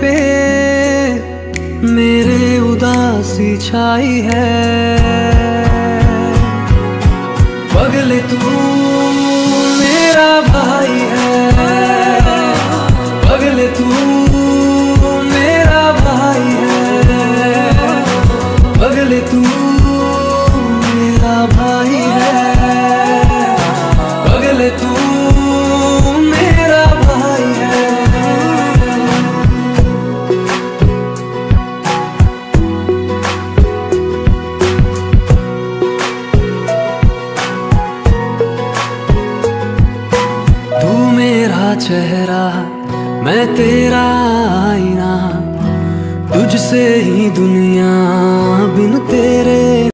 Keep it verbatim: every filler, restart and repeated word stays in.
पे मेरे उदासी छाई है। पगले तू मेरा भाई है, पगले तू मेरा भाई है, पगले तू मेरा भाई है, पगले तू मेरा भाई है। तू मेरा चेहरा मैं तेरा आईना, तुझसे ही दुनिया बिन तेरे